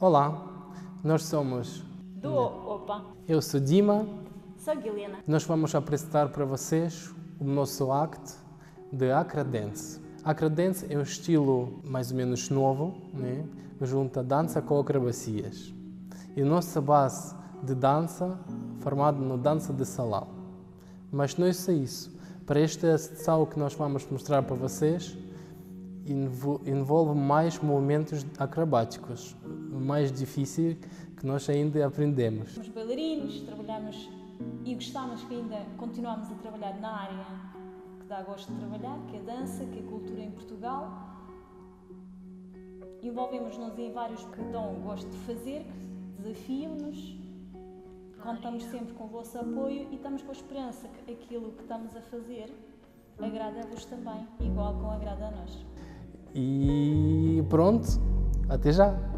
Olá, nós somos... Do Opa. Eu sou Dima. Sou Guilherme. Nós vamos apresentar para vocês o nosso acto de Acra Dance. Acra Dance é um estilo mais ou menos novo, né? Que junta dança com acrobacias. E a nossa base de dança, formada no dança de salão. Mas não é só isso. Para esta sessão que nós vamos mostrar para vocês, envolve mais movimentos acrobáticos, mais difíceis que nós ainda aprendemos. Somos bailarinos, trabalhamos e gostamos que ainda continuamos a trabalhar na área que dá gosto de trabalhar, que é a dança, que é a cultura em Portugal. Envolvemos-nos em vários que dão gosto de fazer, que desafiam-nos. Contamos sempre com o vosso apoio e estamos com a esperança que aquilo que estamos a fazer agrada-vos também, igual como agrada a nós. E pronto, até já!